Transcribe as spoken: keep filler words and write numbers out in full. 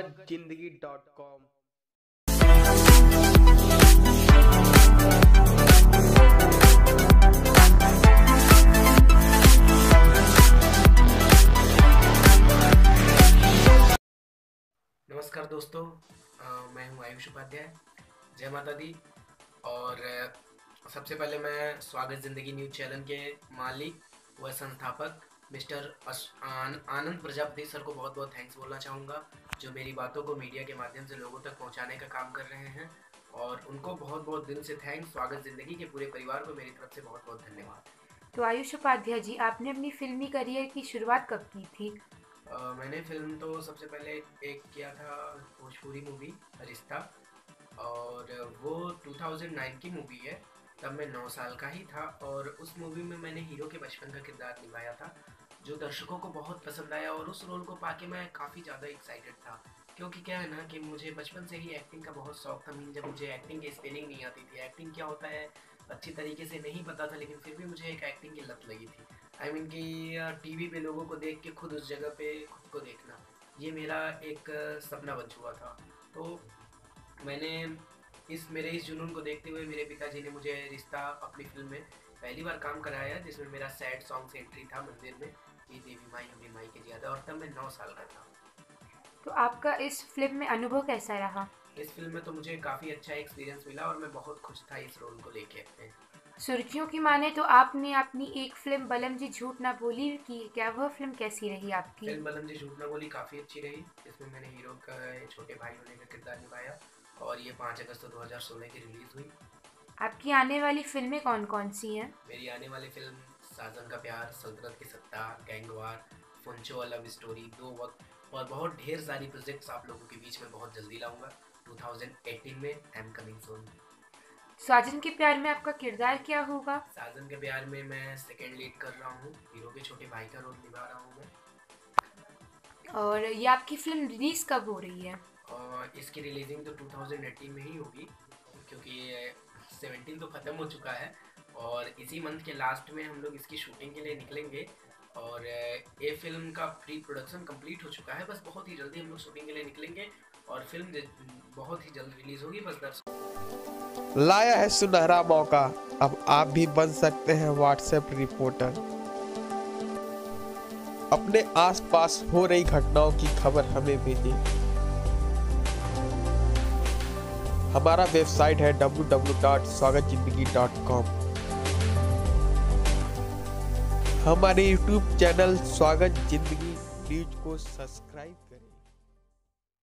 स्वागत Zindagi dot com. नमस्कार दोस्तों, आ, मैं हूं आयुष उपाध्याय। जय माता दी। और आ, सबसे पहले मैं स्वागत जिंदगी न्यूज चैनल के मालिक व संस्थापक मिस्टर आन, आनंद प्रजापति सर को बहुत बहुत थैंक्स बोलना चाहूँगा, जो मेरी बातों को मीडिया के माध्यम से लोगों तक पहुँचाने का काम कर रहे हैं, और उनको बहुत बहुत दिल से थैंक्स। स्वागत जिंदगी के पूरे परिवार को मेरी तरफ से बहुत बहुत धन्यवाद। तो आयुष उपाध्याय जी, आपने अपनी फिल्मी करियर की शुरुआत कब की थी? Uh, मैंने फिल्म तो सबसे पहले एक किया था भोजपुरी मूवी रिश्ता, और वो दो हज़ार नौ की मूवी है। तब मैं नौ साल का ही था, और उस मूवी में मैंने हीरो के बचपन का किरदार निभाया था, जो दर्शकों को बहुत पसंद आया। और उस रोल को पाके मैं काफ़ी ज़्यादा एक्साइटेड था, क्योंकि क्या है ना कि मुझे बचपन से ही एक्टिंग का बहुत शौक था। मीन जब मुझे एक्टिंग की स्पेलिंग नहीं आती थी, एक्टिंग क्या होता है अच्छी तरीके से नहीं पता था, लेकिन फिर भी मुझे एक एक्टिंग की लत लगी थी। आई मीन कि टीवी पे लोगों को देख के खुद उस जगह पे खुद को देखना, ये मेरा एक सपना बन चुका था। तो मैंने इस मेरे इस जुनून को देखते हुए मेरे पिताजी ने मुझे रिश्ता अपनी फिल्म में पहली बार काम कराया, जिसमें मेरा सैड सॉन्ग से एंट्री था मंदिर में, ये देवी माई हमें माई के ज्यादा, और तब मैं नौ साल का था। तो आपका इस फिल्म में अनुभव कैसा रहा? इस फिल्म में तो मुझे काफ़ी अच्छा एक्सपीरियंस मिला, और मैं बहुत खुश था इस रोल को लेके अपने। सुर्खियों की माने तो आपने अपनी एक फिल्म बलम जी झूठ ना बोली की, क्या वह फिल्म कैसी रही आपकी? फिल्म बलम जी झूठ ना बोली काफ़ी अच्छी रही। इसमें मैंने हीरो का छोटे भाई होने का किरदार निभाया, और ये पाँच अगस्त दो हज़ार सोलह की रिलीज़ हुई। आपकी आने वाली फिल्में कौन कौन सी हैं? मेरी आने वाली फिल्म साजन का प्यार, सल्तनत की सत्ता, गैंगवार, फुंचो लव स्टोरी, दो वक्त, और बहुत ढेर सारी प्रोजेक्ट्स आप लोगों के बीच में बहुत जल्दी लाऊंगा। दो हज़ार अठारह में आई एम कमिंग सून। साजन के प्यार में आपका किरदार क्या होगा? साजन के प्यार में मैं सेकेंड लीड कर रहा हूँ, हीरो के छोटे भाई का रोल निभा रहा हूँ मैं। और ये आपकी फिल्म रिलीज कब हो रही है? और इसकी रिलीजिंग तो दो हज़ार अठारह में ही होगी, क्योंकि सत्रह तो ख़त्म हो चुका है, और इसी मंथ के लास्ट में हम लोग इसकी शूटिंग के लिए निकलेंगे। और ये फिल्म का प्री प्रोडक्शन कंप्लीट हो चुका है, बस बहुत ही जल्दी हम लोग शूटिंग के लिए निकलेंगे, और फिल्म बहुत ही जल्द रिलीज होगी। बस दर्शक लाया है सुनहरा मौका, अब आप भी बन सकते हैं व्हाट्सएप रिपोर्टर। अपने आसपास हो रही घटनाओं की खबर हमें भेजिए। हमारा वेबसाइट है W W W dot Swagat Zindagi dot com. हमारे YouTube channel Swagat Zindagi news को सब्सक्राइब करें।